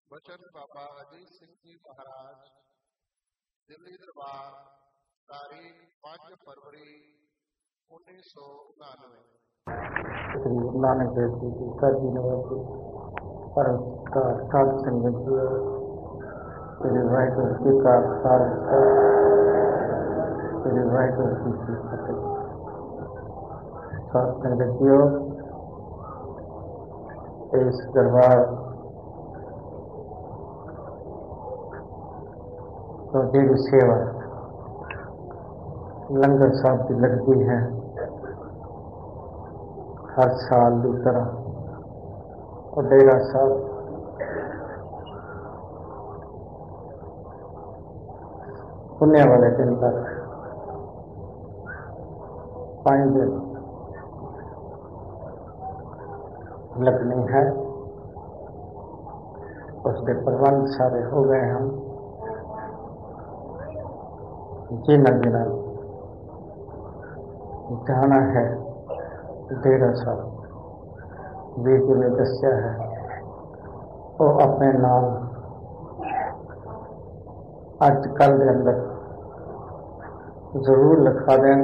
वचन बाबा अजीत सिंह जी महाराज, दिल्ली दरबार, तारीख 5 फरवरी 1999। श्री गुरु नानक देव जी की साजी नवरात्रि परम साध संगत जी, श्री वाहिगुरू जी का खालसा, श्री वाहिगुरू जी की फतेह। साध संगत जी, इस दरबार तो देवी सेवा लंगर साहब की लगती है हर साल की तरह, और डेरा साहब पुण्य वाले दिन तक 5 दिन लगनी है। उसके प्रबंध सारे हो गए हैं। जिन्हें जिन्हें जाना है डेरा साहब वीर जी ने दसिया है, वो अपने नाम अज कल के अंदर जरूर लिखा दें।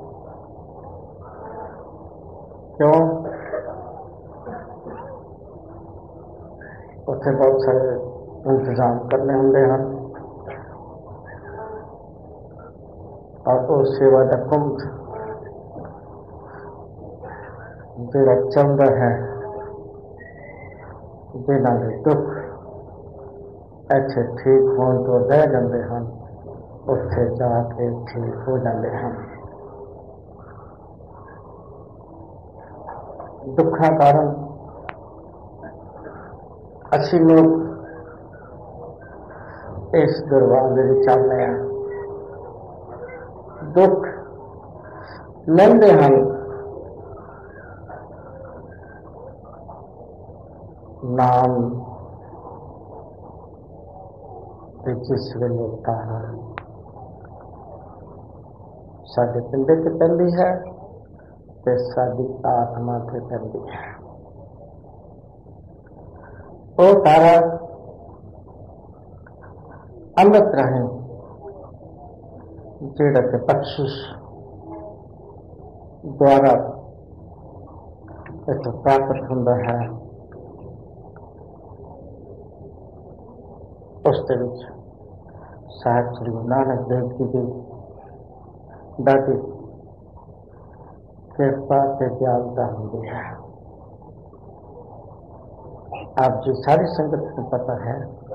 क्यों? उत्थे बहुत सारे इंतजाम करने होंगे हैं, और वो सेवा का कुंभ जोड़ा चलता है, जिन्हों के दुख इत्थे ठीक होने तो रह जाते हैं, उत्थे जाके ठीक हो जाते हैं। दुखा कारण असी लोग इस दरबार में चलते हैं, दुख लेंदे हैं, नाम जिस वेले तारा साडे पिंडे ते पैंदी है ते साडी आत्मा ते पैंदी है। वो तारा अमृत राही जेड़ा के बख्शिश द्वारा इतो प्राप्त होता है, उसके साहब श्री गुरु नानक देव जी की दादी कृपा से दयालुता होती है। आप जी सारी संगत को पता है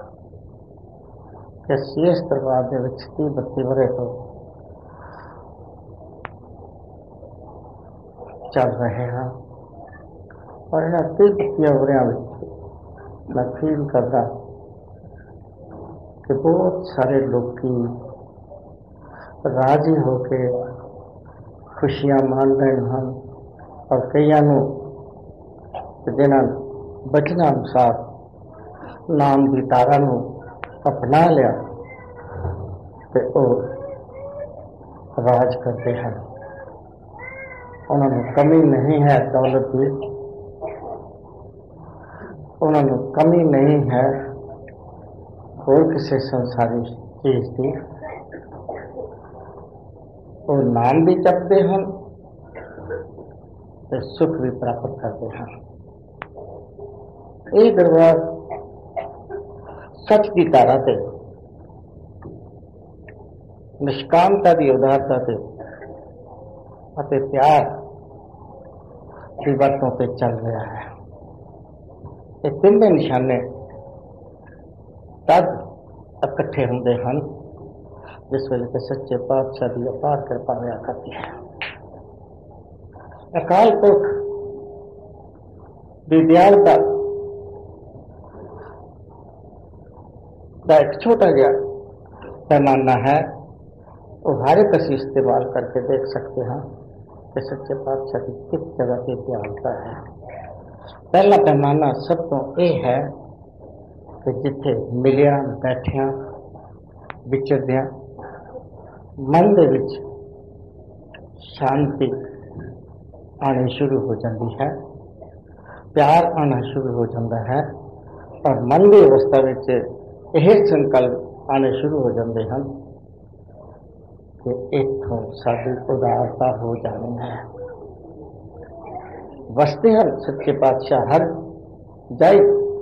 कि इस दरबार के 30-32 वरे तो चल रहे हैं, और इन 30-32 वरिया मैं फील करता कि बहुत सारे लोग राजी होके खुशियां मान रहे हैं, और कई जिन्होंने बचना अनुसार नाम की तारा अपना लिया तो वो राज करते हैं। उन्होंने कमी नहीं है दौलत की, उन्होंने कमी नहीं है और किसी संसारी चीज की। वो नाम भी जपते हैं तो सुख भी प्राप्त करते हैं। ये दरबार सच की तारा से, निष्कामता की उदारता से अते प्यार की वरतों से चल रहा है। ये तीनों निशाने तब इकट्ठे होंगे हैं जिस वेले के सच्चे पातशाह की अपार कृपा होया करती है। अकाल पुरख की दयालुता का एक छोटा गया पैमाना है, वो हर एक असी इस्तेमाल करके देख सकते हैं कि सच्चे पातशाह की किस जगह की दयालुता है। पहला पैमाना सब तो यह है कि जिथे मिलिया बैठिया विचरदिया मन दे विच शांति आनी शुरू हो जाती है, प्यार आना शुरू हो जाता है, और मन की अवस्था में यह संकल्प आने शुरू हो जाते हैं कि इतों साड़ी उदारता हो जानी है। वसते हैं सच्चे पातशाह हर जाए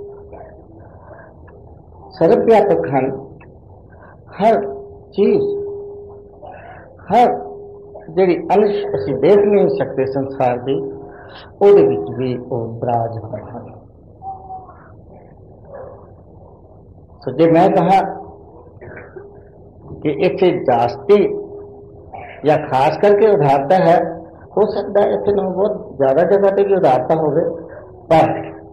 सर्वव्यापक हैं, हर चीज हर जी अंश असी देख नहीं सकते संसार की ਉਹਦੇ ਵਿੱਚ भी वो विराजमान हैं। तो जो मैं कहा कि इतने जास्ती या खास करके उदारता है, हो सकता है इतने बहुत ज्यादा जगह पर भी उदारता हो, पर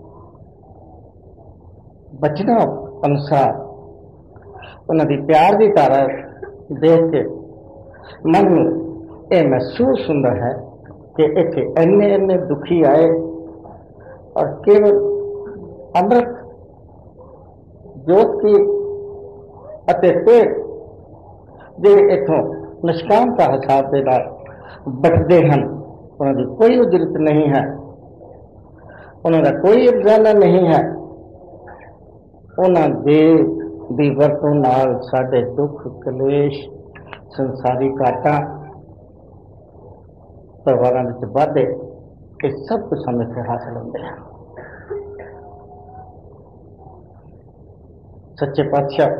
बचना अनुसार उन्होंने प्यार की धारा देख के मन में यह महसूस होता है कि इतने इन्ने इन्ने दुखी आए और केवल अमृत जोत की पेड़ जो इतों निष्कामता हिसाब के नाल बटते हैं, उन्होंने कोई उजरत नहीं है, उन्होंने कोई अफजाना नहीं है। उन्होंने दी वरतों नाल साडे दुख कलेश संसारी घाटा परिवारों में वाधे ये सब कुछ हमें से हासिल होते हैं। सच्चे पातशाह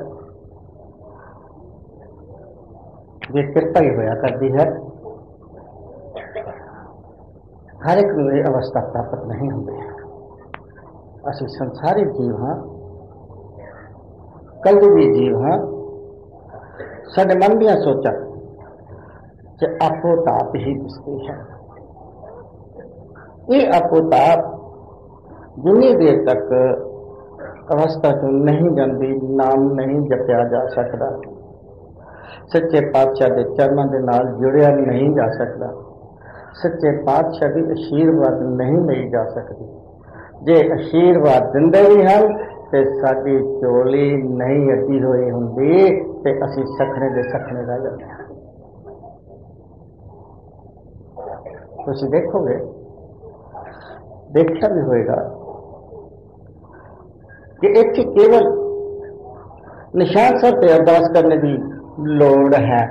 ये कृपा ही होया करती है, हर एक को ये अवस्था प्राप्त नहीं होती। असि संसारी जीव हाँ, कलयुगी जीव हाँ, साडे मन दियां सोचा आपो ताप ही दिसती है। ये आपो ताप जितनी देर तक अवस्था तो नहीं जाती, नाम नहीं जपया जा सकता, सच्चे पातशाह के चरणों के नाल जुड़िया नहीं जा सकता, सच्चे पातशाह की आशीर्वाद नहीं ली जा सकती। जे आशीर्वाद दिंदे भी हैं तो साडी झोली नहीं अड्डी हुई होंदी ते असीं सखने दे सखने रह जाते हैं। तुसीं देखोगे, देखा भी होएगा कि इत्थे केवल निशान सर पे अरदास करने की लोड़ है।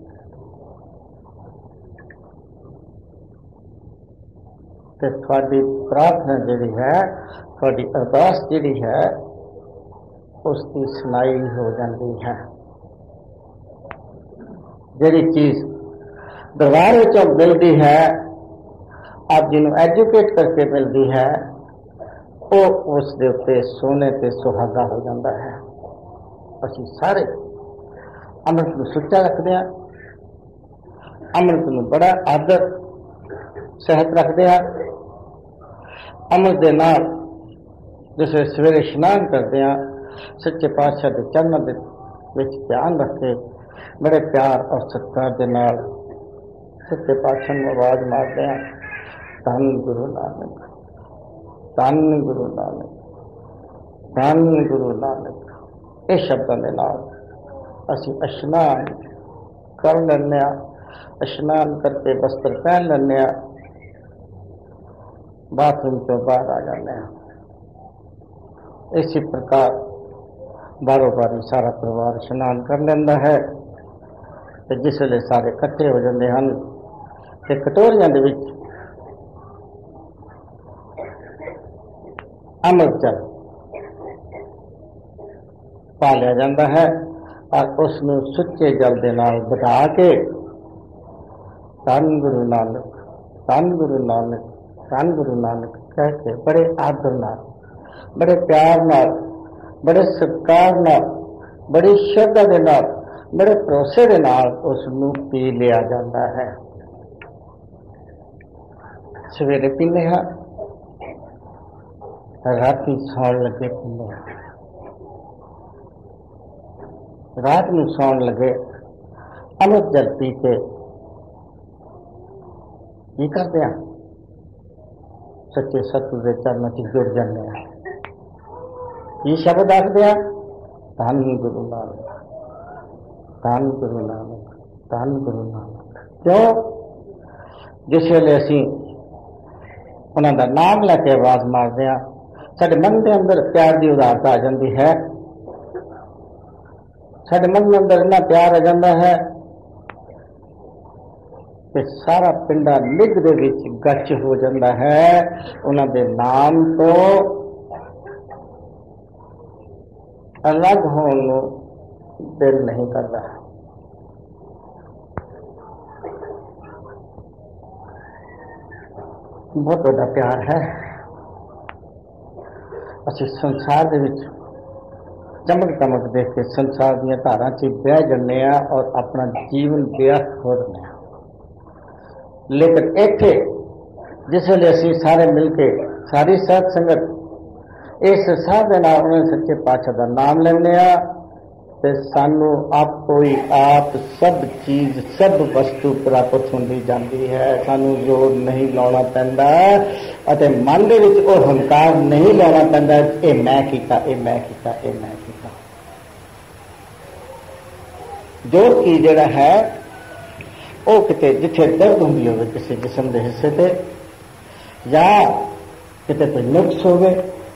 ते थोड़ी प्रार्थना जिहड़ी है, थोड़ी अरदास जिहड़ी है, उसकी सुनाई हो जाती है। जिहड़ी चीज दरबार विचों मिलती है, आप जिन्हों एजुकेट करके मिलती है, वो उस दे उत्ते सोने ते सुहागा हो जाता है। असीं सारे अमृत को सुच्चा रखते हैं, अमृत को बड़ा आदर सहत रखते हैं। अमृत के नाल जिसे सवेरे स्नान करते हैं, सच्चे पातशाह के चरणों विच ध्यान रख के बड़े प्यार और सत्कार के नाल सच्चे पातशाह में आवाज मारते हैं, धन गुरु नानक, धन गुरु नानक, धन गुरु नानक। इस शब्दों के नाल असीं स्नान कर लैंदे हां, स्नान करके वस्त्र पहन लैंदे हां, बाथरूम तो बाहर आ जाते हैं। इसी प्रकार बारों बारी सारा परिवार स्नान कर लेंदा है, तो जिस वेले सारे इकट्ठे हो जाते हैं तो कटोरियां दे विच अमृत जल पा लिया जाता है और उसमें सुच्चे जल के नाल बिठा के धन गुरु नानक, धन गुरु नानक, धन गुरु नानक कह के बड़े आदर नाल, बड़े प्यार नाल, बड़े सत्कार नाल, बड़ी श्रद्धा के नाल, बड़े भरोसे के नाल उसनूं पी लिया जाता है। सवेरे पीने हाँ, राती सौण लगे पीने हाँ। रात में सौण लगे अमृत जल पी के की करते हैं, सच्चे सतगुर के चरणों से जुड़ जाते हैं। ये शब्द आखते हैं, धन गुरु नानक, धन गुरु नानक, धन गुरु नानक। क्यों? जिस वेले असीं उन्हां दा नाम लैके आवाज मारते हैं, साडे मन के अंदर प्यार की उदारता आ जाती है। साडे मन के अंदर इन्ना प्यार आ जाता है कि सारा पिंडा निग दे विच गच हो जाता है। उन्होंने नाम तो अलग होने दिल नहीं करता। बहुत बड़ा प्यार है। असि संसार दे विच चमक चमक देख के संसार दी धारां च बह जन्ने और अपना जीवन व्यर्थ हो रहे हैं। लेकिन इत्थे जिस वेले असीं सारे मिलके सारी साध संगत इस साध दे नाल उन्हें सच्चे पातशाह का नाम लेने ते सानू आपो ही आप सब चीज सब वस्तु प्राप्त होती जाती है। सानू जोर नहीं लाना पैंदा अते मन दे विच वो हंकार नहीं लाना पैंदा ये मैं कीता, ये मैं कीता, ये मैं कीता। जोर की जिहड़ा है वो किते जिथे दर्द होंदी होवे किसी जिस्म के हिस्से ते या किते कोई नुक्स होवे,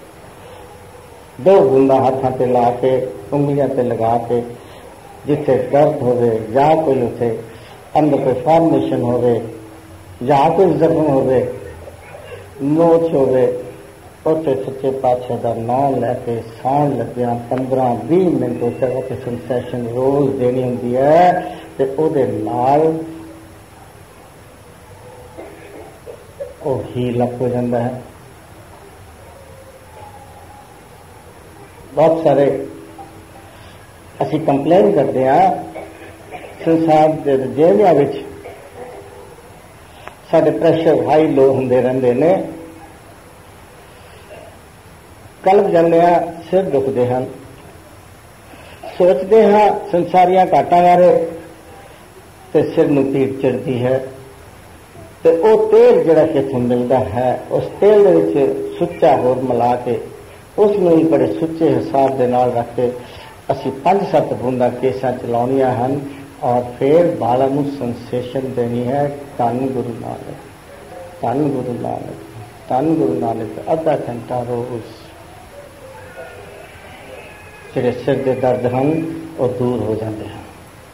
दो बूंदा हाथों से ला के उंगलियां से लगा के जिथे दर्द होवे या कोई उसे अंदर कोई फॉर्मेशन होवे या कोई जख्म होवे नोच होवे उसे सच्चे पातशाह का नाम लैके सौण लग्या 15-20 मिनट उसे सेंसेशन रोज देनी होंदी है ते उहदे नाल वो हील अप हो जाता है। बहुत सारे असी कंप्लेन करते हैं संसार के जेलियां विच साडे प्रेशर हाई लो होंदे रहंदे ने, कलप जाने सिर दुखते हैं, सोचते हैं संसारिया घाटा बारे तो सिर में पीड़ चढ़ती है। तो वो तेल जिहड़ा किथों मिलता है उस तेल दे विच सुच्चा होर मिला के उसमें भी बड़े सुच्चे हिसाब के नाल रख के असी 5-7 बूंदा केसा चलाउणियां हन और फिर बालों को सेंसेशन देनी है धन गुरु नानक, धन गुरु नानक, धन गुरु नानक। आधा घंटा रोज जिहड़े सिर के दर्द हैं वो दूर हो जाते हैं।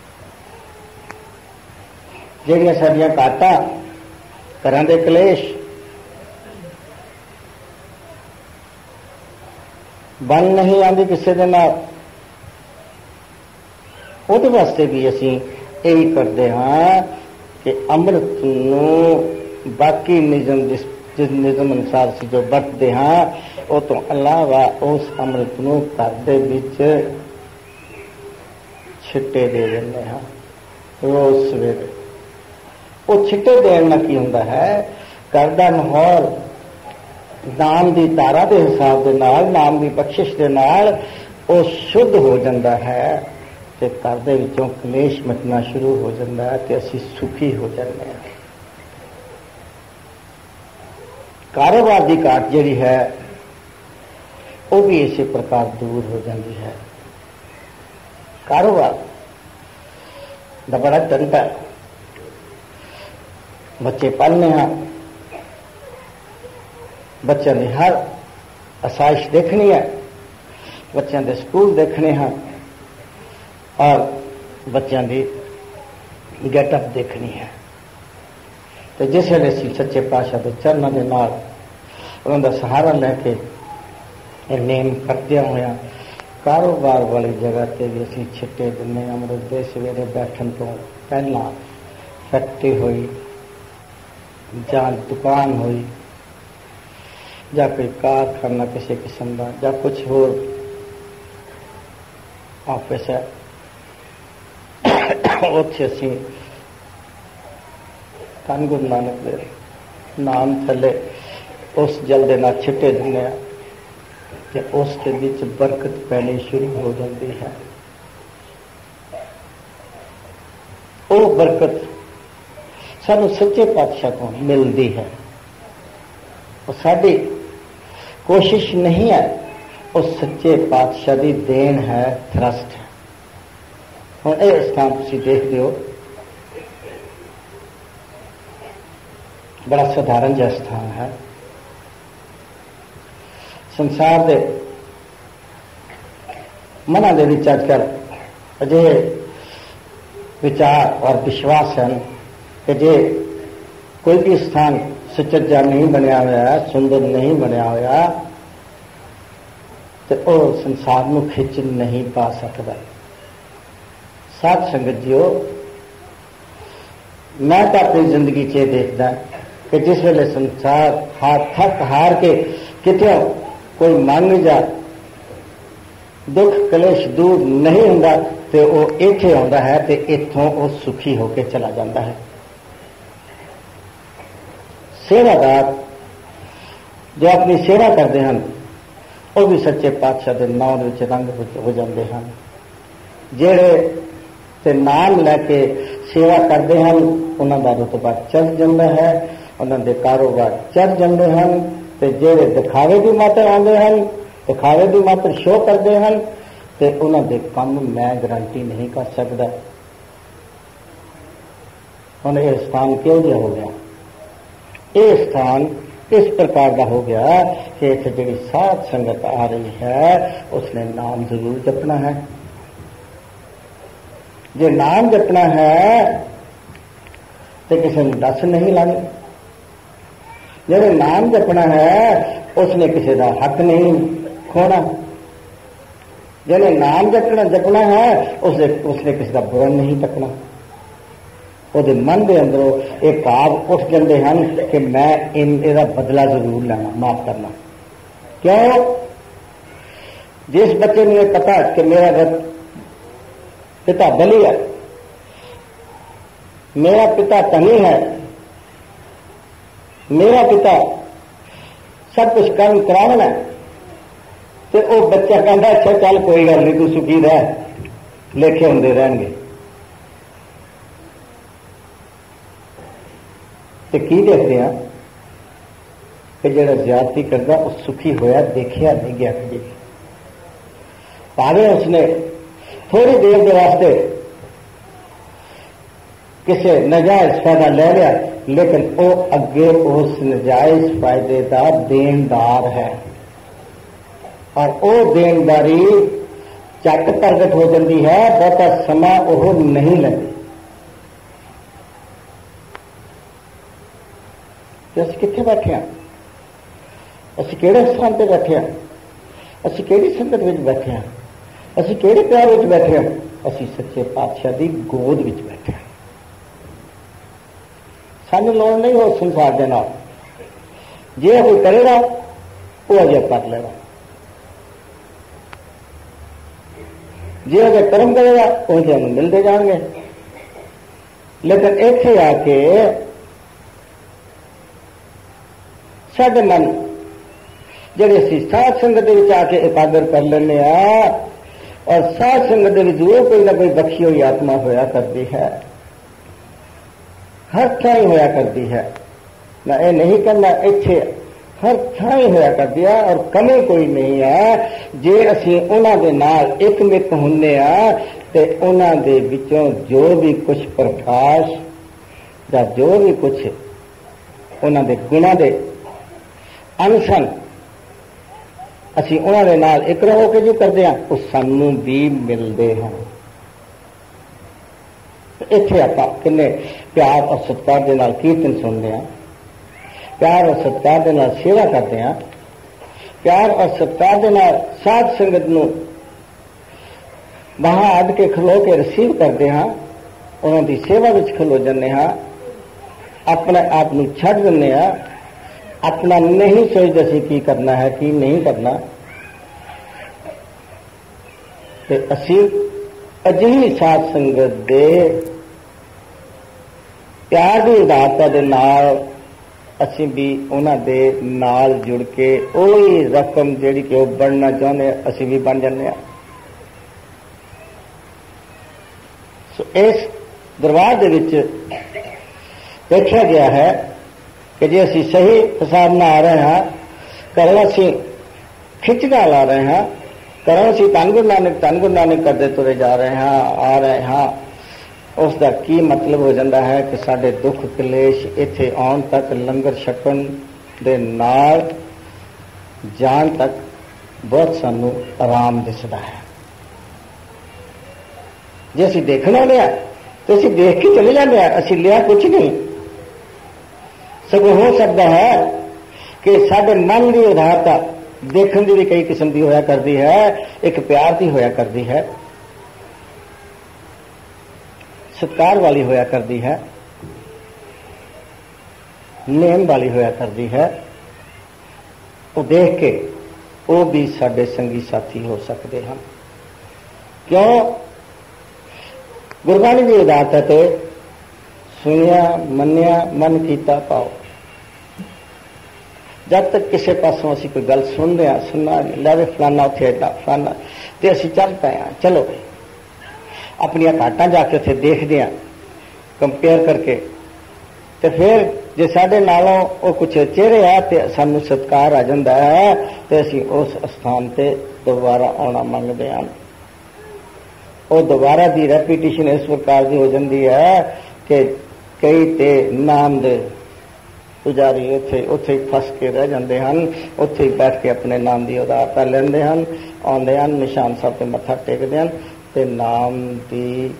जिहड़ियां साडियां घाटां घरां दे कलेश बन नहीं आती किसी के नाल, उहदे वास्ते भी असीं यही करते हाँ कि अमृत नूं बाकी निजम जिस निजम अनुसार से जो बरतते हाँ वो तो अलावा उस अमृत नूं घर दे विच छिट्टे दे देंगे हाँ रोज सवेरे। वो छिट्टे देने नाल की हुंदा है घर दा माहौल नाम की धारा के हिसाब के नाल नाम की बख्शिश के नाल वो शुद्ध हो जाता है तो घर दे विचों कलेश मिटना शुरू हो जाता है तो असीं सुखी हो जाते हैं। कारोबार की घाट जिहड़ी है वो भी इसी प्रकार दूर हो जाती है। कारोबार दा बड़ा धंधा बच्चे पढ़ने हाँ, बच्चों की हर आसाइश देखनी है, बच्चों के स्कूल देखने हैं और बच्चों की गेटअप देखनी है। तो जिस वेले असीं सच्चे पातशाह के चरणों के नाल उन्होंने सहारा लैके नेम करदे होया कारोबार वाली जगह ते भी असीं छिट्टे दिन्ने। अमृत दे सवेरे बैठन तो पहला फैक्ट्री हुई जां दुकान हुई या कोई कारखाना किसी किस्म का या कुछ होर ऑफिस है उत्थे असीं धन गुरु नानक दे नाम थले उस जल दे नाल छिट्टे दिंदे आ ते उस दे विच बरकत पैनी शुरू हो जाती है। वो बरकत सानू सच्चे पातशाह को मिलती है और साडी कोशिश नहीं है, उस सच्चे पातशाह की देन है, थ्रस्ट है। हुण यह स्थान तुसीं देखदे हो बड़ा साधारण जिहा स्थान है। ਸੰਸਾਰ ਦੇ ਮਨਾਂ ਦੇ ਵਿੱਚ ਅੱਜ ਕੱਲ੍ਹ ਅਜਿਹੇ ਵਿਚਾਰ ਔਰ ਵਿਸ਼ਵਾਸ ਹਨ ਕਿ ਜੇ ਕੋਈ ਵੀ ਸਥਾਨ ਸੁਚੱਜਾ ਨਹੀਂ ਬਣਿਆ ਹੋਇਆ, ਸੁੰਦਰ ਨਹੀਂ ਬਣਿਆ ਹੋਇਆ, ਤੇ ਉਹ ਸੰਸਾਰ ਨੂੰ ਖਿੱਚ ਨਹੀਂ ਪਾ ਸਕਦਾ। ਸਾਧ ਸੰਗਤ ਜੀਓ, ਮੈਂ ਤਾਂ ਆਪਣੀ ਜ਼ਿੰਦਗੀ 'ਚ ਇਹ ਦੇਖਦਾ ਕਿ ਜਿਸ ਵੇਲੇ ਸੰਸਾਰ ਥੱਕ ਹਾਰ ਕੇ ਕਿਤੇ ਕੋਈ ਮਨ ਜਾਂ ਦੁੱਖ ਕਲੇਸ਼ ਦੂਰ ਨਹੀਂ ਹੁੰਦਾ ਤੇ ਉਹ ਇੱਥੇ ਆਉਂਦਾ ਹੈ ਤੇ ਇੱਥੋਂ ਉਹ ਸੁਖੀ ਹੋ ਕੇ ਚਲਾ ਜਾਂਦਾ ਹੈ। ਸੇਵਾਦਾਰ ਜੋ ਆਪਣੀ ਸੇਵਾ ਕਰਦੇ ਹਨ ਉਹ ਵੀ ਸੱਚੇ ਪਾਤਸ਼ਾਹ ਦੇ ਨਾਮ ਵਿੱਚ ਰੰਗ ਹੋ ਜਾਂਦੇ ਹਨ। ਜਿਹੜੇ ਤੇ ਨਾਮ ਲੈ ਕੇ ਸੇਵਾ ਕਰਦੇ ਹਨ ਉਹਨਾਂ ਦਾ ਰੁਤਬਾ ਚੜ੍ਹ ਜਾਂਦਾ ਹੈ, ਉਹਨਾਂ ਦੇ ਕਾਰੋਬਾਰ ਚੜ੍ਹ ਜਾਂਦੇ ਹਨ। ਤੇ ਜਿਹੜੇ ਦਿਖਾਵੇ ਦੀ ਮਾਤਰ ਆਉਂਦੇ ਹਨ, ਦਿਖਾਵੇ ਦੀ ਮਾਤਰ ਸ਼ੋਅ ਕਰਦੇ ਹਨ, ਤੇ ਉਹਨਾਂ ਦੇ ਕੰਮ ਮੈਂ ਗਰੰਟੀ ਨਹੀਂ ਕਰ ਸਕਦਾ। ਹੁਣ ਇਹ ਸਥਾਨ ਕਿਉਂ ਜਿਹਾ ਹੋ ਗਿਆ? ਇਹ ਸਥਾਨ ਇਸ ਪ੍ਰਕਾਰ ਦਾ ਹੋ ਗਿਆ ਕਿ ਇੱਥੇ ਜਿਹੜੀ ਸਾਧ ਸੰਗਤ ਆ ਰਹੀ ਹੈ ਉਸਨੇ ਨਾਮ ਜ਼ਰੂਰ ਜਪਣਾ ਹੈ। ਜੇ ਨਾਮ ਜਪਣਾ ਹੈ ਤੇ ਕਿਸੇ ਨੂੰ ਦੱਸ ਨਹੀਂ ਲਾਣੀ। ਜਿਹੜੇ ਨਾਮ ਜਪਣਾ ਹੈ ਉਸਨੇ ਕਿਸੇ ਦਾ ਹੱਕ ਨਹੀਂ ਖੋਣਾ। ਜਿਹਨੇ ਨਾਮ ਜਪਣਾ ਹੈ ਉਸਨੇ ਕਿਸੇ ਦਾ ਬੁਰਾ ਨਹੀਂ ਤੱਕਣਾ। ਉਹਦੇ ਮਨ ਦੇ ਅੰਦਰੋਂ ਇਹ ਭਾਵ ਉੱਠ ਜਾਂਦੇ ਹਨ ਕਿ ਮੈਂ ਇਹਦਾ ਬਦਲਾ ਜ਼ਰੂਰ ਲੈਣਾ, ਮਾਫ ਕਰਨਾ। ਕਿਉਂ? ਜਿਸ ਬੱਚੇ ਨੂੰ ਇਹ ਪਤਾ ਕਿ ਮੇਰਾ ਪਿਤਾ ਬਲੀ ਹੈ, मेरा पिता धनी है, मेरा पिता सब कुछ कर्म करावना है, तो वो बच्चा कहता अच्छा चल कोई गल नहीं, तू सुखी रह, लेखे होंदे रहणगे। तो की देखते हैं कि जिहड़ा ज्यादती करता वो सुखी होया देखिया नहीं गया कभी। भावें उसने थोड़ी देर के वास्ते किसी नजायज फायदा ले लिया, लेकिन वो अगे उस नजायज फायदे का देनदार है, और वो देनदारी झट प्रगट हो जाती है, बहुता समा वो नहीं लगती। असीं कित्थे बैठे हैं? असीं किहड़े स्थान पर बैठे हैं? असीं किहड़ी संगत विच बैठे हैं? असीं किहड़े प्यार विच बैठे हैं? असीं सच्चे पातशाह की गोद विच बैठे हैं। सानू लोड़ नहीं हो संसार के नाल, जे कोई करेगा वो अजे कर लेगा, जे अजे कर्म करेगा उनसे हम मिलते जाएंगे। लेकिन इत्थे आके साडे मन जिहड़े असीं साध संगत दे विच आके एकाग्र कर लेने आ, और साध संगत दे विच जरूर कोई ना कोई बख्शी हुई आत्मा होया करती है, हर थाई होया करती है। मैं ये नहीं कहना, इत्थे हर थाई होया करती है, और कमी कोई नहीं है। जे असीं उन्हां दे नाल एकमिक हुंदे आ ते उन्हां दे विचों जो भी कुछ प्रकाश या जो भी कुछ उन्हां दे गुणां दे अनसन असीं उन्हां दे नाल इकरा हो के जो करदे आ, वो सानू भी मिलदे हैं। इत्थे आपां किन्ने प्यार और सत्कार दे नाल कीर्तन सुनते हैं, प्यार और सत्कार दे नाल सेवा करते हैं, प्यार और सत्कार दे नाल साध संगत नूं वहां अड के खलो के रिसीव करते हैं, उन्हां दी सेवा विच खलो जन्ने हैं, अपने आप नूं छड्ड दिंदे हैं, अपना नहीं सोचते असीं की करना है की नहीं करना। ते असीं अजिही साध संगत दे प्यार की उदारता दे नाल असीं भी उन्हां दे नाल जुड़ के ओही रकम जिहड़ी कि ओह बनना चाहुंदे असीं भी बन जांदे आ। सो इस दरबार दे विच देखा गया है कि जे असीं सही हिसाब नाल आ रहे हैं, घरों असीं खिचड़ा ला रहे हैं, घरों असीं धन गुरु नानक करते तुरे जा रहे हैं, आ रहे हैं, उसका की मतलब हो जाता है कि साडे दुख कलेश इत्थे आउण तक, लंगर छकण दे नाल जाण तक बहुत सानू आराम दिसदा है। जे असीं देखना लिया तो असीं देख के चले जाते हैं, असीं लिया कुछ नहीं। सगों हो सकता है कि साडे मन की उदारता देखने की भी कई किस्म की होया करती है, एक प्यार की होया करती है, सत्कार वाली होया करती है, नेम वाली होया करती है। वो देख के वो भी साडे संगी साथी हो सकते हैं। क्यों? गुरबाणी की उदारत है, सुनिया मनिया मन कीता पाओ। जब तक किसी पासों असी कोई गल सुनते हैं, सुनना लै फलाना उत्थे एडा फलाना, तो असी चल पे हैं, चलो अपन घाटा जाके उत्थे देखते हैं कंपेयर करके, तो फिर जे साडे नालों वो कुछ चेहरे है तो सानू सत्कार आ जाता है, तो असी उस स्थान से दोबारा आना मंगते हैं। और दोबारा की रेपीटिशन इस प्रकार की हो जाती है कि कई ते नाम दे पुजारी उत्थे फस के रह जाते हैं, उत्थे ही बैठ के अपने नाम की उदारता लेंदे हैं, आउंदे हैं, निशान साहब से मत्था टेकते हैं, ते नाम की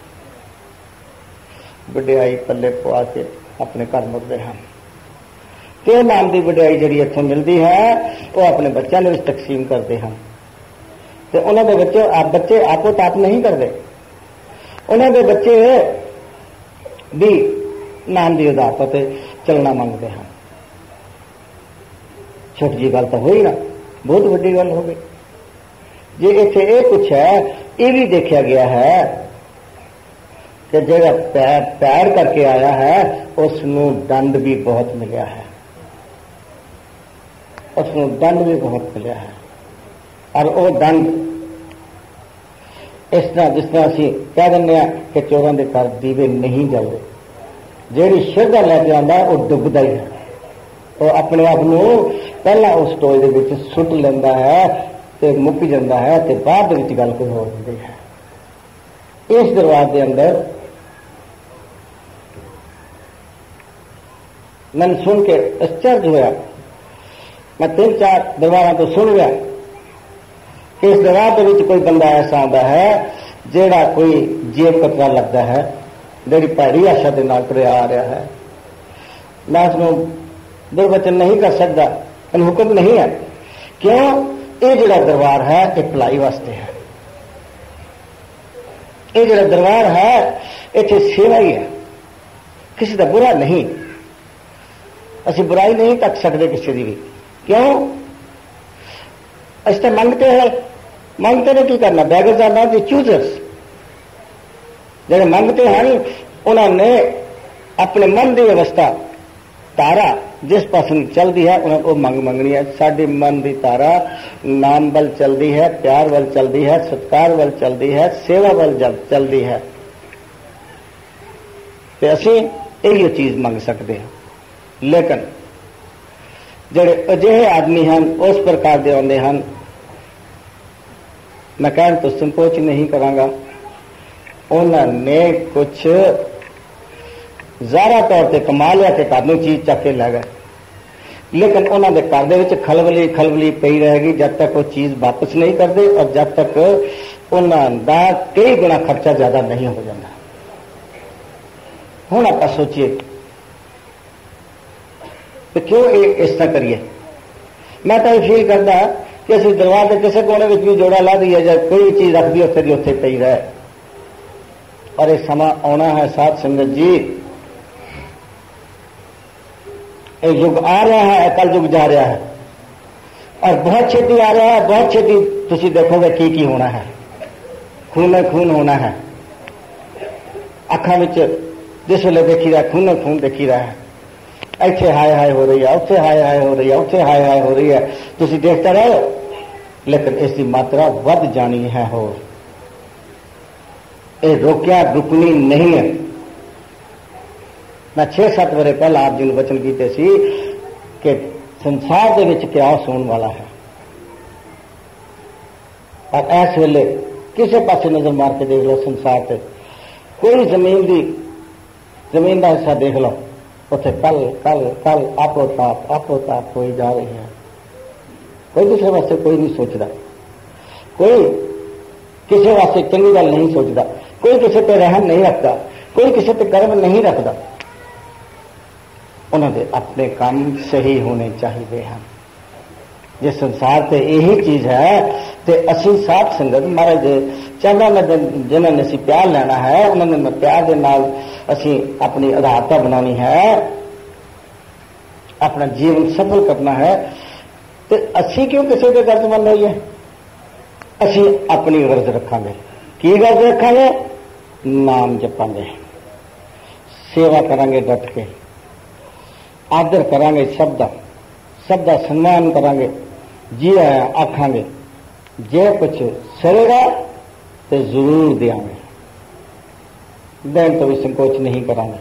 वड्याई पल्ले पवा के अपने घर मुड़ते हैं। तो नाम की वड्याई जी इत्थों मिलती है वो अपने बच्चों ने तकसीम करते हैं। तो उन्होंने बच्चे आपो ताप नहीं करते, उन्होंने बच्चे भी नाम की उदारता से चलना मांगते हैं। छोटी जी गल तो हुई ना, बहुत बड़ी गल हो गई। जे इत्थे ये कुछ है, ये भी देखा गया है कि जो पैर करके आया है उसनों दंड भी बहुत मिला है, उसनों दंड भी बहुत मिला है। और वो दंड इस तरह जिस तरह असी कह दें कि चोरों के घर दीवे नहीं जलते, जेड़ी श्रद्धा लैके आंदा वो डुबदा ही है, वो अपने आप को पहला उस टोए दे विच सुट लेंदा है ते मुक जाता है, ते बाद विच गल कोई हो जाती है। इस दरबार के अंदर मैंने सुन के आश्चर्य होया, मैं 3-4 दरबारों तो सुन गया कि इस दरबार के कोई बंदा ऐसा आता है जेड़ा कोई जेब कतरा लगता है, जेड़ी भैड़ी आशा के नाल तुरिया आ रहा है। मैं उसको दुर्वचन नहीं कर सकता, हुक्म नहीं है। क्यों? ये जो दरबार है ये भलाई वास्ते है, ये जो दरबार है इत्थे सेवा ही है, किसी का बुरा नहीं। असी बुराई नहीं तक सकते किसी की भी। क्यों? अस तो मंगते हैं, मंगते ने की करना, beggars are not the choosers. जो मंगते हैं उन्होंने अपने मन की व्यवस्था तारा जिस पास चलती है उन्हें वो मंगनी है। साडी मन की तारा नाम वल चलती है, प्यार वल चलती है, सत्कार वल चलती है, सेवा वल चलती है। तो असी यही चीज मंग सकते हैं। लेकिन जेडे अजिहे आदमी हैं उस प्रकार के आते हैं, मैं कहने तो संकोच नहीं करांगा, उन्होंने कुछ ज़ाहिर तौर पर कमा लिया कि कानून चीज चक के लै गए, लेकिन उन्होंने घर के खलबली खलबली पई रहेगी जब तक वो चीज वापस नहीं करते और जब तक उन्होंने कई गुना खर्चा ज्यादा नहीं हो जाता। हुण आप सोचिए तो क्यों इस तरह करिए। मैं तो फील करता कि असं दरबार के किसी कोने में भी जोड़ा ला दिया जाए, कोई चीज रख दी उत्थे दी उत्थे पई रहे। और ये समा आना है साध संगत जी, ये युग आ रहा है, कल युग जा रहा है और बहुत छेती आ रहा है, बहुत छेती तुसी देखोगे की होना है, खून में खून होना है। अखा विच जिस वेले देखी रहा खून में खून देखी रहा है, इत्थे हाय हाय हो रही है, उत्थे हाय हाय हो रही है, उत्थे हाय हाय हो रही है, तुसी देखते रहो, लेकिन इसकी मात्रा वध जानी है। हो ये रोकिया रुकनी नहीं है। मैं 6-7 वर्ष पहले आप जी ने वचन किए सी कि संसार के विच क्यास होने वाला है और इस वेले किसी पासे नजर मार के देख लो, संसार से कोई जमीन का हिस्सा देख लो, उसे कल कल कल आपो ताप हो जा रही है। कोई दूसरे वास्ते कोई नहीं सोचता, कोई किसी वास्ते चंगी गल नहीं सोचता, कोई किसी पे रहम नहीं रखता, कोई किसी पे कर्म नहीं रखता। उन्होंने अपने काम सही होने चाहिए हैं। जे संसार से यही चीज है तो असी साथ संगत महाराज चंदा में जिन्होंने असी प्यार लेना है, उन्होंने प्यार के नाल असी अपनी आधारता बनानी है, अपना जीवन सफल करना है। तो असी क्यों किसी के गर्जमंद होइए? असी अपनी गर्ज रखांगे। की गर्ज रखांगे? नाम जपांगे, सेवा करांगे डट के, आदर करांगे, शब्द सम्मान करांगे, जी आखांगे, जे कुछ सरेगा तो जरूर देंगे, देन तो भी संकोच नहीं करांगे।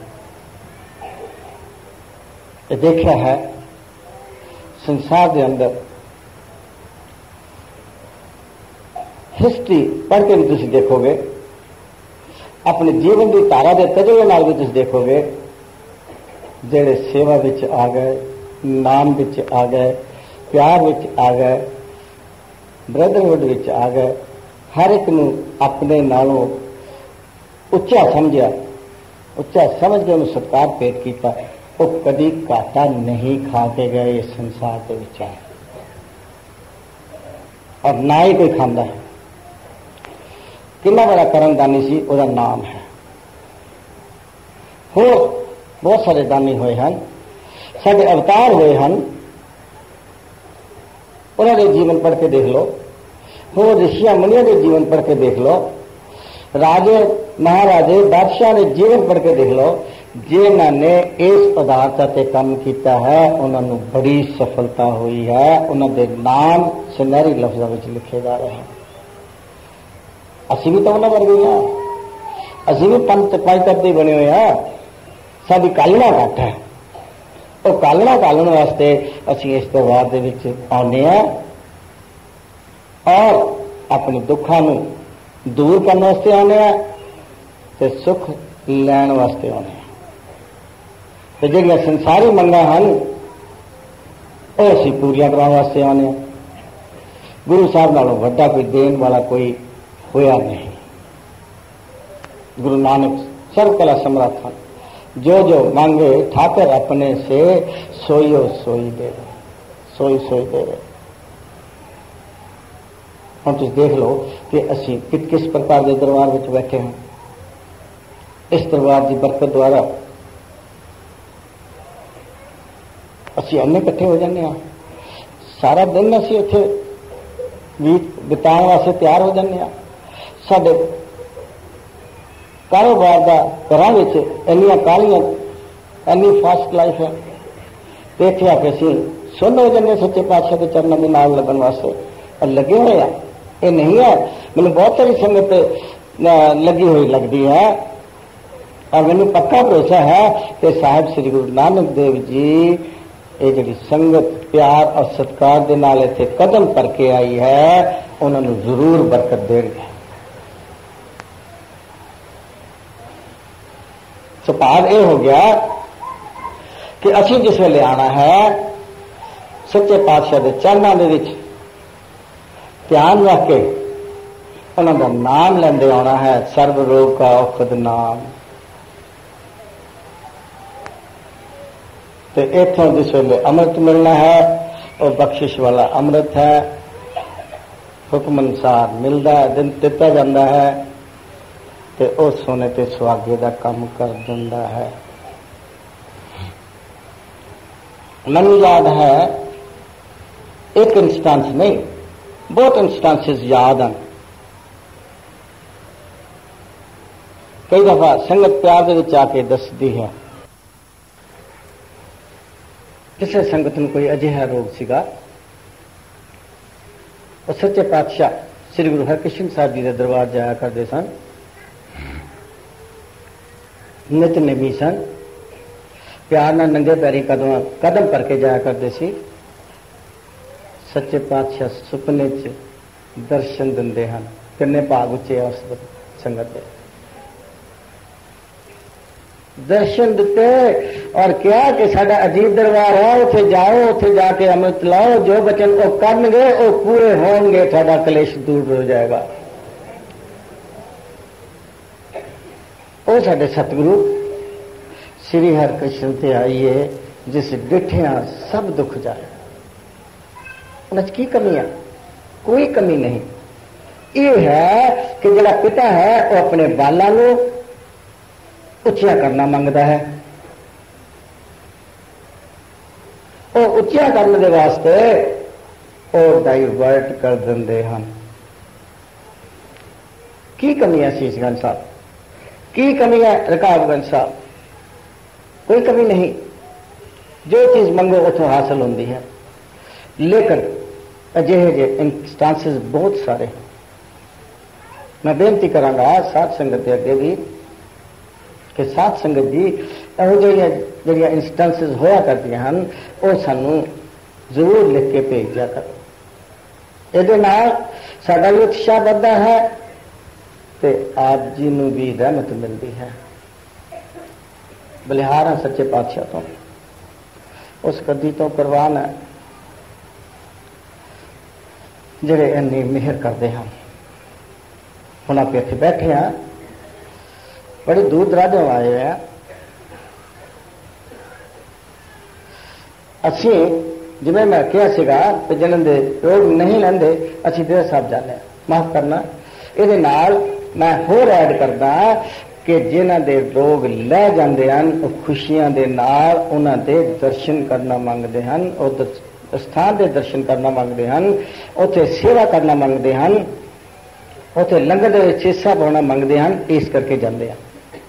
ये देखा है संसार के अंदर हिस्ट्री पढ़ के भी तुम देखोगे, अपने जीवन की धारा के तजुर्बे नाल भी तुम देखोगे, जेड़े सेवा विच आ गए, नाम विच आ गए, प्यार विच आ गए, ब्रदरहुड विच आ गए, हर एक नूं अपने नालों उच्चा समझिया, उच्चा समझ के उन्हें सत्कार पेट किया, वो कभी घाटा नहीं खा के गए इस संसार के विच आए, और ना ही कोई खांदा है। कितना बड़ा कर्मदानी सी, उसका नाम है। हो बहुत सारे दानी हुए हैं, सारे अवतार हुए हैं, उन्होंने जीवन पढ़ के देख लो, हो ऋषिया मुनियों के जीवन पढ़ के देख लो, राजे महाराजे बादशाह ने जीवन पढ़ के देख लो, जिन्होंने इस पदार्थ से काम किया है उन्होंने बड़ी सफलता हुई है। उन्होंने नाम सुनहरी लफ्जों में लिखे जा रहे हैं। असी भी तो उन्होंने वर्गे हैं, असी भी पंच तब्दी बने हुए हैं, साड़ी कालना घट है। वो कालना कालन वास्ते असी इस दरबार के विच आने हैं और अपने दुखों को दूर करने वास्ते आने हैं ते सुख लैण वास्ते आने हैं। तो जिहड़ियां संसारी मंगां हन वो असी पूरियां कराने वास्ते आने हैं। गुरु साहब नालों वड्डा कोई देन वाला कोई होया नहीं। गुरु नानक सर्वकला समर्थ हन, जो जो मांगे ठाकर अपने से सोइयो सोई दे, सोई सोई दे। हम तुम देख लो कि असी किस प्रकार के दरबार में बैठे हैं। इस दरबार की बरकत द्वारा असी अन्य इकट्ठे हो जाने, सारा दिन असी इत्थे बिताने वास्ते तैयार हो जाने। साडे कारोबार का घर इन्नियां कालियां, इन्नी फास्ट लाइफ है, तो इत्थे आके असी सुन हो जाने सच्चे पातशाह के चरणों में नाल लगन वास्ते लगे हुए हैं। ये नहीं है मैंने बहुत सारी संगत लगी हुई लगती है, और मैंने पक्का भरोसा है कि साहिब श्री गुरु नानक देव जी ये जी संगत प्यार और सत्कार के नाल इत्थे कदम भर के आई है, उन्होंने जरूर बरकत देंगे। सुभाग यह हो गया कि असी जिस वेले आना है सच्चे पातशाह के चरणों के विच ध्यान रख के उन्होंने नाम लेंदे आना है। सर्व रोग का औखद नाम। तो इथों जिस वेले अमृत मिलना है और बख्शिश वाला अमृत है, हुक्म अनुसार मिलता है, दिन दिता जाता है, तो उस सोने ते सुहागे का काम कर दिंदा है। मैनू याद है एक इंस्टांस नहीं, बहुत इंस्टांसिस याद हैं। कई दफा संगत प्यार के विच आके दसदी है, किसी संगत में कोई अजिहा रोग सीगा, और सच्चे पातशाह श्री गुरु हरकृष्ण साहब जी के दरबार जाया करते सन, नितनेमी सन, प्यार नाल नंगे पैरी कदम करके जाया करते सी। सच्चे पातशाह सुपने च दर्शन दिंदे हैं। किन्ने भाग उच्चे उस संगत दे। दर्शन दिते और क्या कि साडा अजीब दरबार है, उथे जाओ, उथे जाके अमृत लाओ, जो बचन वो करनगे वो पूरे होंगे, साडा कलेश दूर हो जाएगा। वो साडे सतगुरु श्री हरकृष्ण ते आइए, जिस डिठिया सब दुख जाए। उन्हें की कमी है? कोई कमी नहीं। ये है कि जिहड़ा पिता है वो अपने बालां नूं उच्चिया करना मंगता है। वो उच्चिया करने के वास्ते वो डाइवर्ट कर देंगे हैं। की कमी है शीशगंज साहब? की कमी है रकाबगंज साहब? कोई कमी नहीं। जो चीज मंगो उतो हासिल होती है। लेकिन अजिहे जे इंस्टांसिस बहुत सारे हैं। मैं बेनती करांगा साध संगत के अगे भी कि साध संगत जी ਇਹੋ ਜਿਹੀਆਂ ਜਿਹੜੀਆਂ ਇੰਸਟੈਂਸਿਸ ਹੋਇਆ ਕਰਦੀਆਂ ਹਨ ਉਹ ਸਾਨੂੰ ਜ਼ਰੂਰ ਲਿਖ ਕੇ ਭੇਜਿਆ ਕਰੋ। ਇਹਦੇ ਨਾਲ ਸਾਡਾ ਵੀ ਉਤਸ਼ਾਹ ਵੱਧਦਾ ਹੈ ਤੇ ਆਪ ਜੀ ਨੂੰ ਵੀ ਰਹਿਮਤ ਮਿਲਦੀ ਹੈ। ਬਲਿਹਾਰਾਂ ਸੱਚੇ ਪਾਤਸ਼ਾਹ ਤੋਂ ਉਸ ਕਦੀ ਤੋਂ ਕੁਰਬਾਨ ਹੈ ਜਿਹੜੇ ਇੰਨੀ ਮਿਹਰ ਕਰਦੇ ਹਨ। ਹੁਣ ਆਪਾਂ ਇੱਥੇ ਬੈਠੇ ਹਾਂ, बड़े दूर दराजों आए हैं। असी जिवें मैं कहा सीगा कि जिन्हां दे रोग नहीं लैंदे असी डेरा साहब जाने, माफ करना इहदे नाल मैं होर ऐड करदा कि जिन्हां दे रोग लै जांदे हन वो खुशियां दे नाल उन्हां दे दर्शन करना मंगदे हन, उस स्थान दे दर्शन करना मंगदे हन, उत्थे सेवा करना मंगदे हन, उत्थे लंगर दे विच हिस्सा पाउणा मंगदे हन। इस करके जांदे हन।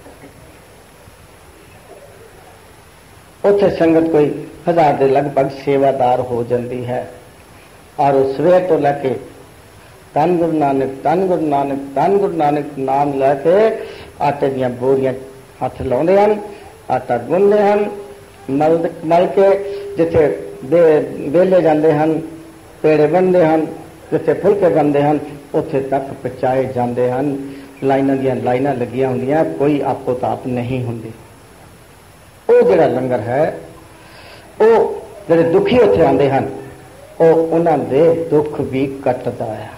उत्थे संगत कोई 1000 के लगभग सेवादार हो जाती है और सवेर तो लैके धन गुरु नानक धन गुरु नानक धन गुरु नानक नाम लैके आटे दियां बोरियां हथ लाउंदे हन, आटा गुनदे हन, मल के जिथे वेले जाते हैं पेड़े बनते हैं, जिथे फुलके बनते हैं उत्थे तक पहुँचाए जाते हैं। लाइनां दियां लाइनां लगियां होंदियां, कोई आपो ताप नहीं होंदी। वो जिहड़ा लंगर है वो जिहड़े दुखी उत्थे आंदे हन वो उन्हां दे दुख भी कटदा है।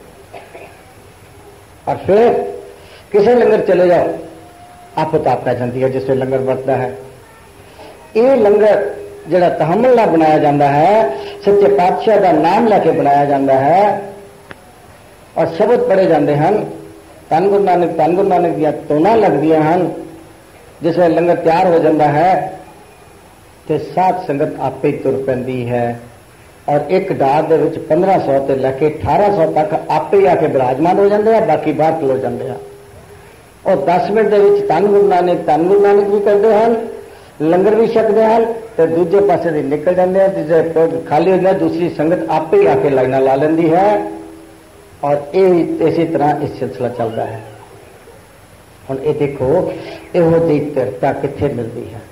और फिर किसी लंगर चले जाओ आपो ताप पै जाती है जिससे लंगर बरतदा है। ये लंगर जिहड़ा तहम्मुल नाल बनाया जाता है, सच्चे पातशाह का नाम लैके बनाया जाता है और शब्द पढ़े जाते हैं, धन गुरु नानक दियां तोना लगदियां हन। जिस वे लंगर तैयार हो जाता है तो साध संगत आपे ही तुर पैंदी है और एक डार दे विच 1500 से लैके 1800 तक आपे ही आके विराजमान हो जाते हैं, बाकी बाहर खलो जाते हैं। और 10 मिनट के धन गुरु नानक भी करते हैं, लंगर भी छकते हैं तो दूजे पासे से निकल जाते हैं। जो खाली होता है दूसरी संगत आपे ही आके लाइना ला लेंदी है और इसी तरह इस सिलसिला चलता है। हुण ये देखो इहो जी तिरता कित्थे मिलती है?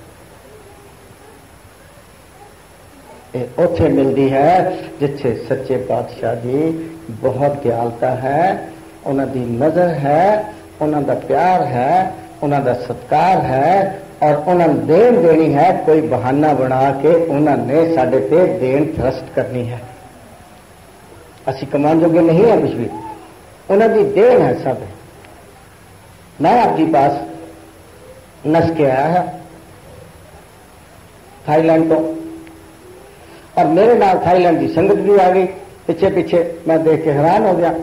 उत्थे मिलती है जिथे सच्चे पातशाह जी बहुत दयालता है, उन्हां दी नज़र है, उन्हां दा प्यार है, उन्हां दा सत्कार है और उन्हां देन देनी है। कोई बहाना बना के उन्होंने साडे ते देन ट्रस्ट करनी है। असी कमान जोगे नहीं है कुछ भी, उन्हां दी देन है सब। मैं आपके पास नस के आया है थाईलैंड तो और मेरे नाल थाईलैंड की संगत भी आ गई पीछे पीछे। मैं देख के हैरान हो गया,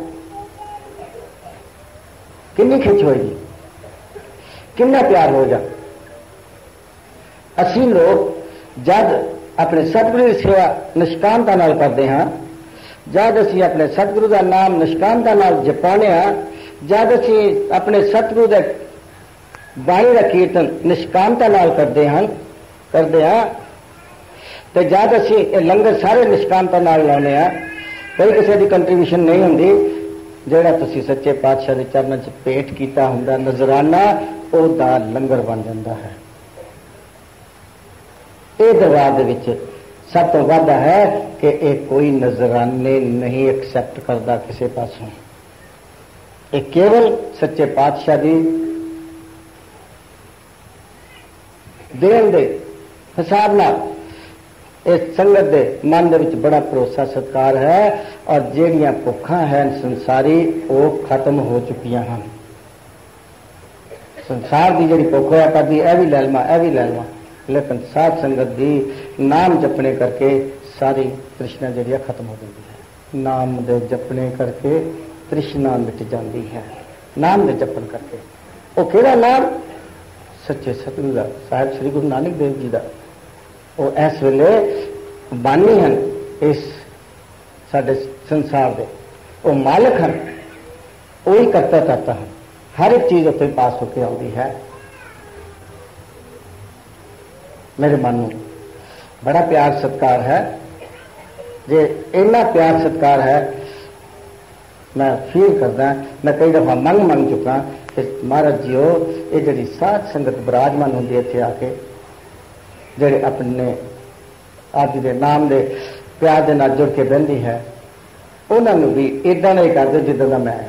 कितनी खिंच होगी, कितना प्यार हो गया। असी लोग जब अपने सतगुरु की सेवा निष्कामता नाल करते हैं, जब असी अपने सतगुरु का नाम निष्कामता नाल जपाने हैं, जब असी अपने सतगुरु के बाणी का कीर्तन निष्कामता नाल करते हैं तो जब असी लंगर सारे निष्कामता नाल लाने हैं, कोई किसी की कंट्रीब्यूशन नहीं होंगी। जिहड़ा तुसी सच्चे पातशाह के चरणों च भेंट कीता हुंदा नजराना ओदा लंगर बन जाता है। ये दरबार दे विच सब तो वादा है कि एक कोई नजराने नहीं एक्सैप्ट करता किसी पासों। ये केवल सच्चे पातशाह की देण दे हिसाब नाल इस संगत के मन के बड़ा भरोसा सत्कार है और ਜਿਹੜੀਆਂ ਭੁੱਖਾਂ हैं संसारी वो खत्म हो चुकियां हैं। संसार की जी भुख होया करती यह भी लै लवां यह भी लै लवां, लेकिन साध संगत की नाम जपने करके सारी तृष्णा जी खत्म हो जाती है। नाम दे जपने करके तृष्णा मिट जाती है। नाम दे जपन करके वो केड़ा नाम? सच्चे सतगुरु का साहिब श्री गुरु नानक देव जी का। वो इस वेले बानी हैं इस साडे संसार के, वो मालिक हैं, वही करता करता है। हर एक चीज उत्ते पास होकर आती है। मेरे मन में बड़ा प्यार सत्कार है, जे इन्ना प्यार सत्कार है मैं फील करदा। मैं कई दफा मंग चुका कि महाराज जी ये जी साध संगत विराजमान होंगी इत्थे आके, जेड़े अपने आप जी के नाम के प्यार के नाल जुड़ के बहती है, उन्होंने भी इदा नहीं करते जिदा का मैं,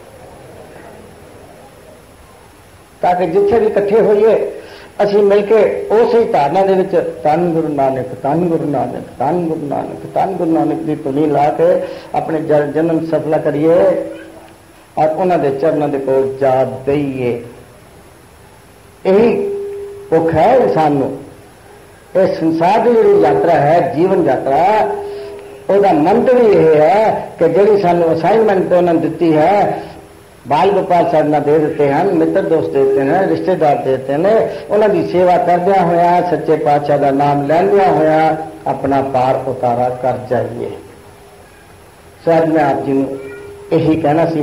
ताकि जिथे भी इकट्ठे होइए असीं मिलके उस ही धारना दे विच धन गुरु नानक धन गुरु नानक धन गुरु नानक धन गुरु नानक की धुनी ला के अपने जन्म सफला करिए और उन्होंने चरणों के कोल जा दईए। यही भुख है इंसान को। इस संसार की जी यात्रा है जीवन यात्रा, उसका मंत्र भी यह है कि जी सानू असाइनमेंट उन्होंने दी है, बाल गोपाल साधना दे देते हैं, मित्र दोस्त देते हैं, रिश्तेदार देते हैं, उन्होंने सेवा करदिया होया सच्चे पातशाह का नाम लैंदिया होया अपना पार उतारा कर जाइए। सो अज मैं आप जी को यही कहना सी।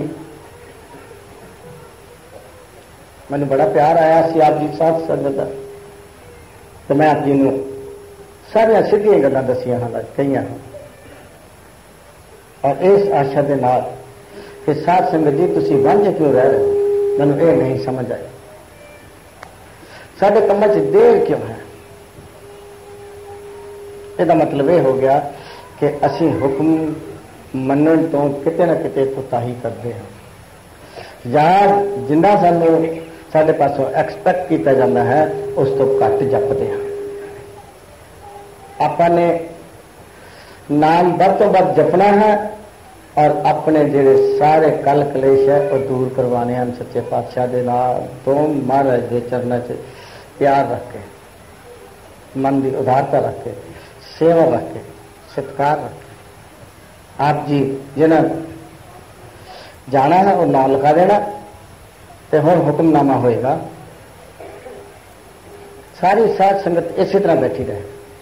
मैंने बड़ा प्यार आया सी आप जी साथ संगत का, तो मैं आप जी को सारिया सीधियां गल्लां दसियां हैं कई, और इस आशा के नाल कि साध संगत जी तुसी वंझ क्यों रह रहे हो, मैनूं ये नहीं समझ आई। साडे कामां च देर क्यों है? इसदा मतलब यह हो गया कि असीं हुक्म मनण तो किते ना किते कोताही करते हैं, जां जिन्ना सानूं साडे पासों एक्सपैक्ट किया जाता है उस तो घट जपते हैं। आपने नाम बढ़ तो बढ़ जपना है और अपने जेड़े सारे कल कलेश है वो दूर करवाने हैं सच्चे पातशाह के नाल तो महाराज के चरणों से प्यार रख के, मन की उदारता रख के, सेवा रख के, सत्कार रख के। आप जी जिन्हें जाना है वो नाम लिखा देना तो हुण हुक्मनामा होएगा। सारी साध संगत इसी तरह बैठी रहे,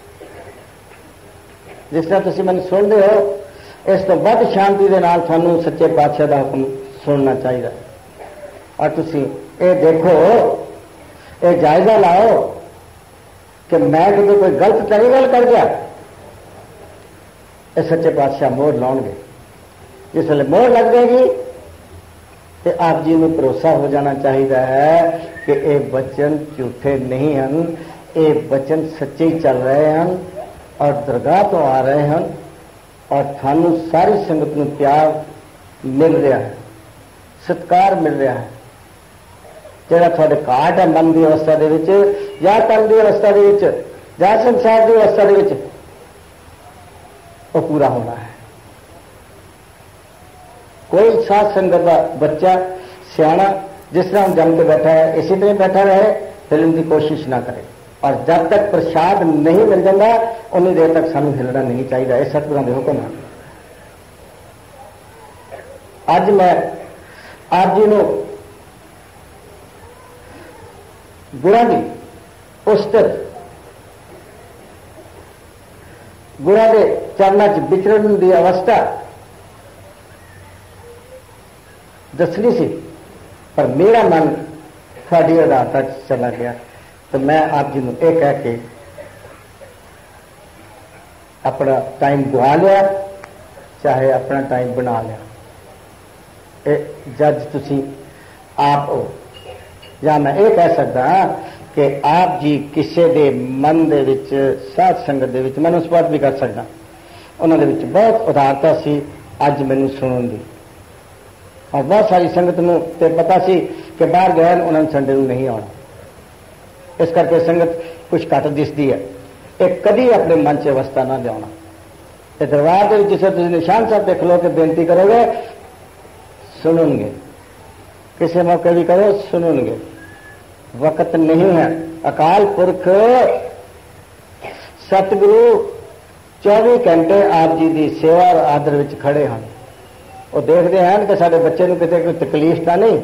जिस तरह तुसीं मैनूं सुनदे हो इस तो वध शांति के नाल थानू सच्चे पातशाह का हुक्म सुनना चाहिए। और तुसीं ये देखो, ये जायजा लाओ कि मैं कितने कोई गलत तो नहीं गल कर गया। ये सच्चे पातशाह मोहर लाउणगे, जिस वेले मोहर लग जाएगी तो आप जी को भरोसा हो जाना चाहिए है कि ये वचन झूठे नहीं हैं, ये वचन सच्चे चल रहे हैं और दरगाह तो आ रहे हैं और थानू सारी संगत में प्यार मिल रहा है, सत्कार मिल रहा है। जोड़ा थोड़े घाट है मन की अवस्था के या तन की अवस्था के या संसार की अवस्था के वो पूरा होना है। कोई साध संगत का बच्चा सियाना जिस तरह जम के बैठा है इसी तरह बैठा रहे, हिलने की कोशिश ना करे। और जब तक प्रसाद नहीं मिल जाता उन्नी देर तक सानू हिलना नहीं चाहिए। यह सतगुरां दे हुक्म है। अज मैं आप जी को गुरां की उस्तत गुरां के चरणों च विचरण की अवस्था दसनी सी, पर मेरा मन थोड़ी अदालत चला गया। तो मैं आप जी को यह कह के अपना टाइम गवा लिया, चाहे अपना टाइम बना लिया। जज तुसी आप हो, या मैं ये कह सकता कि आप जी किसी के मन दे विच साध संगत दे विच मैं स्पष्ट भी कर सकता, उन्होंने विच बहुत उदारता सी अज मैनूं सुनन दी। और बहुत सारी संगत नूं ते पता सी कि बाहर गए उन्होंने संडे नूं नहीं आना, इस करके संगत कुछ घट दिसती है, एक कभी अपने मन च अवस्था ना लिया। दरबार के जिसे तुम निशान साहब देख लो कि बेनती करोगे सुनेंगे, किसी मौके भी करो सुनेंगे, वक्त नहीं है। अकाल पुरख सतगुरु 24 घंटे आप जी की सेवा और आदर विच खड़े हैं। वो देखते हैं कि साडे बच्चे नूं किते कोई तकलीफ तो नहीं।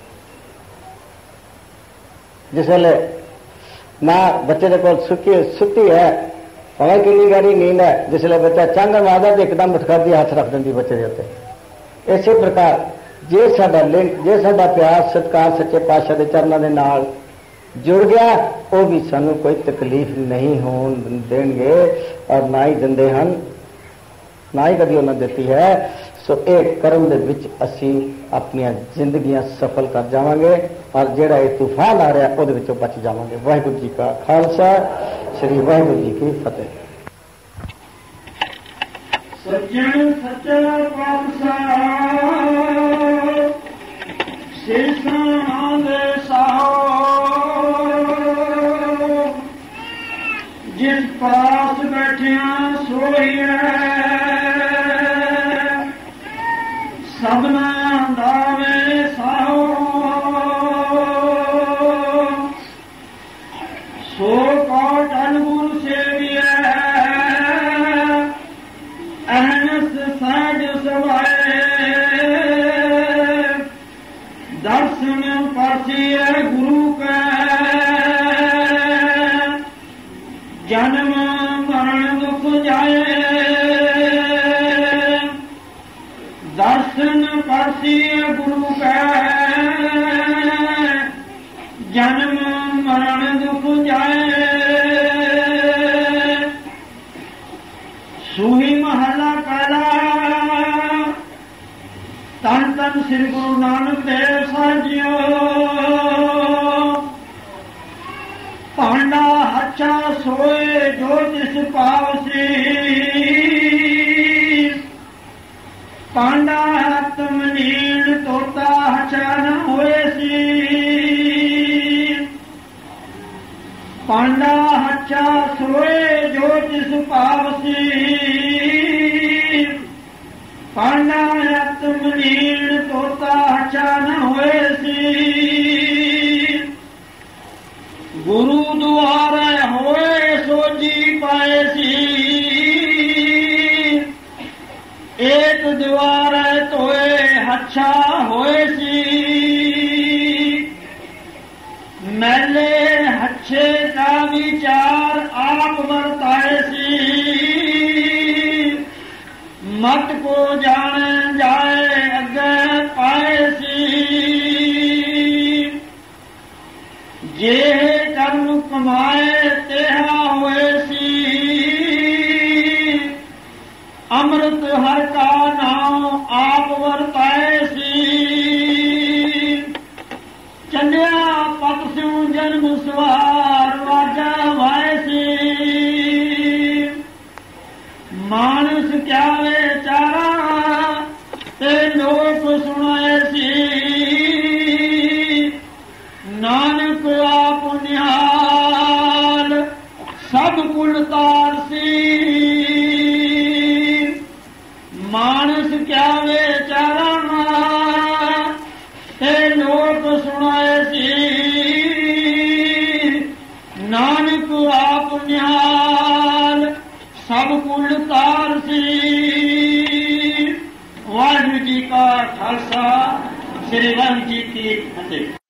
जिसले ना बच्चे के कोल सुती है, भावें कितनी गहरी नींद है, जिसले बच्चा चांगन मारदा तो एकदम उठ कर हाथ रख देंदी बच्चे के उत्ते। इसी प्रकार जे साडा लिंक, जे साडा प्यार सत्कार सच्चे पातशाह के चरणों के नाल जुड़ गया, वो भी सानू कोई तकलीफ नहीं होन देंगे और ना ही दिंदे हन, ना ही कभी उन्हें देती है। सो एक कर्म दे विच असी अपनी जिंदगियां सफल कर जावांगे और जेड़ा ये तूफान आ रहा है उहदे विचों बच जावांगे। वाहिगुरू जी का खालसा, श्री वाहिगुरू जी की फतेह। सज्जन सच्चा पातशाह शेषां दे साहो, जिस पास बैठिया सोई सबना दावे साहो, सो कोट अनगुण सेविया अहनस सहज सवाए, दर्शन परसिए गुरु का जन्म मरण दुख जाए, दर्शन परसिए गुरु का जन्म मरण दुख जाए। सूही महला पहला तन तन श्री गुरु नानक देव साजियो, पांडा अच्छा सोए जो जिस पावसी, पांडा आत्म नील तोता अच्छा न होए सी, पांडा अच्छा सोए जो जिस पावसी, पांडा आत्म नील तोता अच्छा न होए सी, गुरु द्वारे होए सोजी पाए सी, एक द्वारे तोए अच्छा होए सी, मैले अच्छे का विचार आप बरताए सी, मत को जाने जाए अगे पाए सी, जे कर्म कमाए तेहा होए सी, अमृत हर का नाम आप वर्ताए सी, चलिया पत स्यों जन्म सवार वाजा वाए सी, मानस क्या वे चारा ते लोक सुनाए सी, नानक आप निहाल सब कुल तार सी, मानस क्या वे चारा ते लोक सुनाए सी, नानक आप निहाल सब कुल तार सी। वाहिगुरू जी का खालसा, श्री वाहिगुरू जी की फतेह।